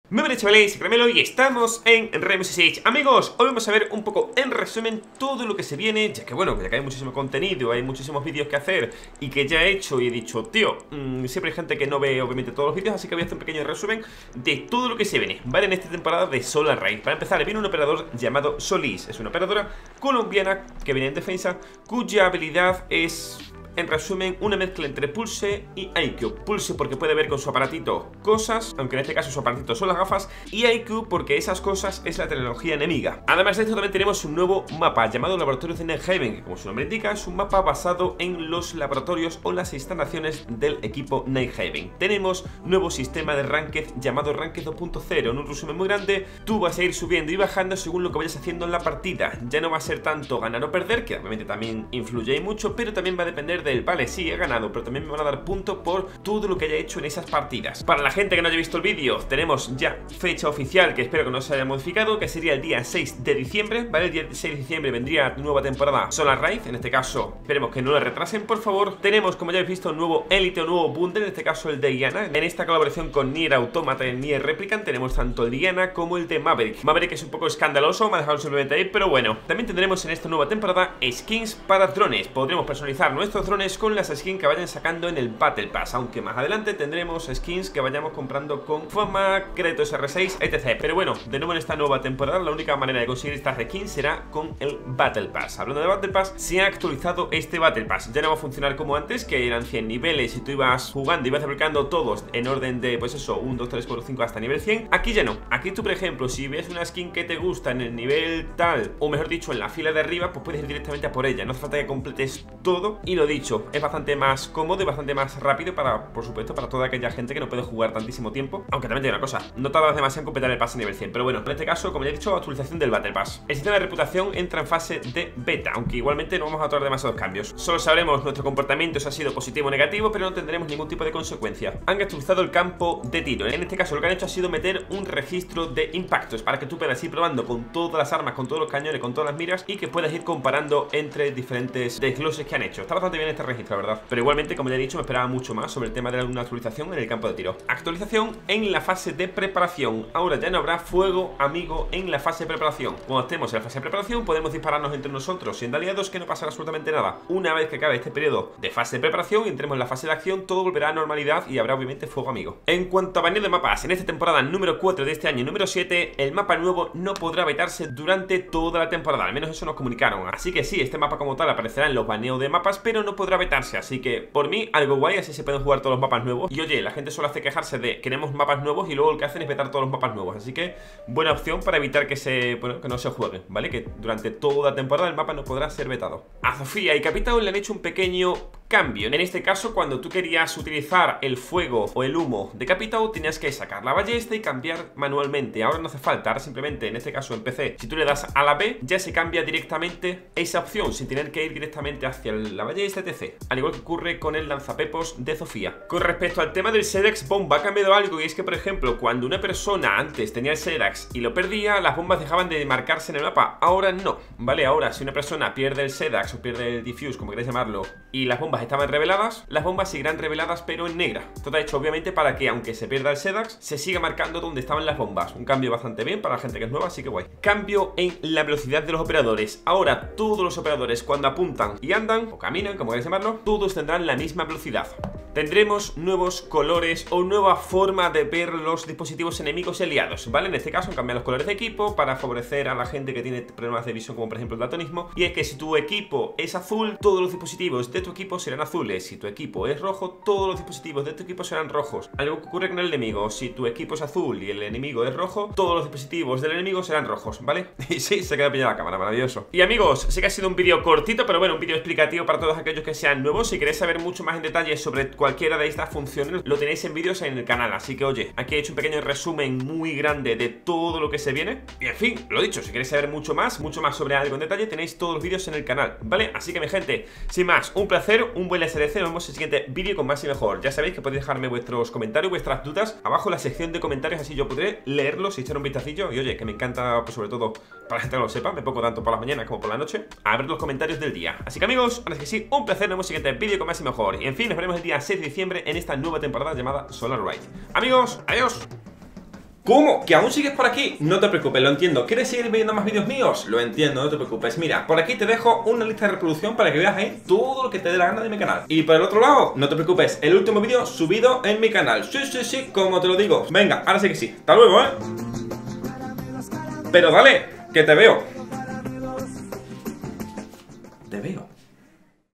Muy buenas chavales, Caramelo y estamos en Rainbow Six Siege. Amigos, hoy vamos a ver un poco en resumen todo lo que se viene, ya que bueno, ya que hay muchísimo contenido, hay muchísimos vídeos que hacer y que ya he hecho y he dicho, tío, siempre hay gente que no ve obviamente todos los vídeos, así que voy a hacer un pequeño resumen de todo lo que se viene, ¿vale? En esta temporada de Solar Raid. Para empezar, viene un operador llamado Solis, es una operadora colombiana que viene en defensa, cuya habilidad es... en resumen, una mezcla entre Pulse y IQ. Pulse porque puede ver con su aparatito cosas, aunque en este caso su aparatito son las gafas, y IQ porque esas cosas es la tecnología enemiga. Además de esto también tenemos un nuevo mapa llamado Laboratorios de Nighthaven, que como su nombre indica es un mapa basado en los laboratorios o las instalaciones del equipo Nighthaven. Tenemos nuevo sistema de Ranked llamado Ranked 2.0. En un resumen muy grande, tú vas a ir subiendo y bajando según lo que vayas haciendo en la partida. Ya no va a ser tanto ganar o perder, que obviamente también influye ahí mucho, pero también va a depender del vale, sí, he ganado, pero también me van a dar punto por todo lo que haya hecho en esas partidas. Para la gente que no haya visto el vídeo, tenemos ya fecha oficial, que espero que no se haya modificado, que sería el día 6 de diciembre, ¿vale? El día 6 de diciembre vendría nueva temporada Solar Raid, en este caso, esperemos que no la retrasen, por favor. Tenemos, como ya habéis visto, un nuevo Elite o nuevo Bundle, en este caso el de Diana. En esta colaboración con Nier Automata y Nier Replicant tenemos tanto el Diana como el de Maverick. Maverick es un poco escandaloso, me ha dejado simplemente ahí, pero bueno. También tendremos en esta nueva temporada skins para drones. Podremos personalizar nuestros drones con las skins que vayan sacando en el Battle Pass, aunque más adelante tendremos skins que vayamos comprando con Fama, Kratos R6, etc. Pero bueno, de nuevo en esta nueva temporada la única manera de conseguir estas skins será con el Battle Pass. Hablando de Battle Pass, se ha actualizado este Battle Pass. Ya no va a funcionar como antes, que eran 100 niveles y tú ibas jugando y ibas desbloqueando todos en orden de, pues eso, 1, 2, 3, 4, 5 hasta nivel 100. Aquí ya no. Aquí tú, por ejemplo, si ves una skin que te gusta en el nivel tal, o mejor dicho, en la fila de arriba, pues puedes ir directamente a por ella. No hace falta que completes todo. Y lo dicho, es bastante más cómodo y bastante más rápido para, por supuesto, para toda aquella gente que no puede jugar tantísimo tiempo. Aunque también tiene una cosa, no tardas demasiado en completar el pase nivel 100. Pero bueno, en este caso, como ya he dicho, actualización del Battle Pass. El sistema de reputación entra en fase de beta, aunque igualmente no vamos a tomar demasiados cambios. Solo sabremos nuestro comportamiento si ha sido positivo o negativo, pero no tendremos ningún tipo de consecuencia. Han actualizado el campo de tiro. En este caso lo que han hecho ha sido meter un registro de impactos para que tú puedas ir probando con todas las armas, con todos los cañones, con todas las miras y que puedas ir comparando entre diferentes desgloses que han hecho. Está bastante bien este registro, la verdad. Pero igualmente, como ya he dicho, me esperaba mucho más sobre el tema de una actualización en el campo de tiro. Actualización en la fase de preparación. Ahora ya no habrá fuego amigo en la fase de preparación. Cuando estemos en la fase de preparación podemos dispararnos entre nosotros siendo aliados, que no pasará absolutamente nada. Una vez que acabe este periodo de fase de preparación y entremos en la fase de acción, todo volverá a normalidad y habrá obviamente fuego amigo. En cuanto a baneo de mapas, en esta temporada número 4 de este año, número 7, el mapa nuevo no podrá vetarse durante toda la temporada. Al menos eso nos comunicaron. Así que sí, este mapa como tal aparecerá en los baneos de mapas, pero no podrá vetarse. Así que por mí algo guay, así se pueden jugar todos los mapas nuevos. Y oye, la gente solo hace quejarse de queremos mapas nuevos y luego lo que hacen es vetar todos los mapas nuevos. Así que buena opción para evitar que que no se juegue, ¿vale? Que durante toda la temporada el mapa no podrá ser vetado. A Sofía y Capitão le han hecho un pequeño cambio. En este caso, cuando tú querías utilizar el fuego o el humo de Capitão, tenías que sacar la ballesta y cambiar manualmente. Ahora no hace falta, ahora simplemente, en este caso en PC, si tú le das a la B, ya se cambia directamente esa opción, sin tener que ir directamente hacia la ballesta, etc. Al igual que ocurre con el lanzapepos de Sofía. Con respecto al tema del Sedax Bomba, ha cambiado algo, y es que, por ejemplo, cuando una persona antes tenía el Sedax y lo perdía, las bombas dejaban de marcarse en el mapa. Ahora no, ¿vale? Ahora, si una persona pierde el Sedax o pierde el Diffuse, como queréis llamarlo, y las bombas estaban reveladas, las bombas seguirán reveladas pero en negra. Todo hecho obviamente para que, aunque se pierda el Sedax, se siga marcando donde estaban las bombas. Un cambio bastante bien para la gente que es nueva, así que guay. Cambio en la velocidad de los operadores. Ahora todos los operadores, cuando apuntan y andan o caminan, como queréis llamarlo, todos tendrán la misma velocidad. Tendremos nuevos colores o nueva forma de ver los dispositivos enemigos y aliados, ¿vale? En este caso han cambiado los colores de equipo para favorecer a la gente que tiene problemas de visión, como por ejemplo el daltonismo. Y es que si tu equipo es azul, todos los dispositivos de tu equipo serán azules. Si tu equipo es rojo, todos los dispositivos de tu equipo serán rojos. Algo que ocurre con el enemigo: si tu equipo es azul y el enemigo es rojo, todos los dispositivos del enemigo serán rojos, ¿vale? Y sí, se queda pillada la cámara, maravilloso. Y amigos, sé que ha sido un vídeo cortito, pero bueno, un vídeo explicativo para todos aquellos que sean nuevos. Si queréis saber mucho más en detalle sobre cualquiera de estas funciones, lo tenéis en vídeos en el canal. Así que oye, aquí he hecho un pequeño resumen muy grande de todo lo que se viene. Y en fin, lo dicho, si queréis saber mucho más sobre algo en detalle, tenéis todos los vídeos en el canal, ¿vale? Así que mi gente, sin más, un placer, un buen SDC. Nos vemos en el siguiente vídeo con más y mejor. Ya sabéis que podéis dejarme vuestros comentarios, vuestras dudas abajo en la sección de comentarios, así yo podré leerlos y echar un vistacillo. Y oye, que me encanta, pues sobre todo, para la gente que no lo sepa, me pongo tanto por las mañanas como por la noche a ver los comentarios del día. Así que amigos, ahora es que sí, un placer. Nos vemos en el siguiente vídeo con más y mejor. Y en fin, nos veremos el día 6 de diciembre en esta nueva temporada llamada Solar Raid. Amigos, adiós. ¿Cómo? ¿Que aún sigues por aquí? No te preocupes, lo entiendo. ¿Quieres seguir viendo más vídeos míos? Lo entiendo, no te preocupes. Mira, por aquí te dejo una lista de reproducción para que veas ahí todo lo que te dé la gana de mi canal. Y por el otro lado, no te preocupes, el último vídeo subido en mi canal. Sí, sí, sí, como te lo digo. Venga, ahora sí que sí. Hasta luego, Pero dale, que te veo. Te veo.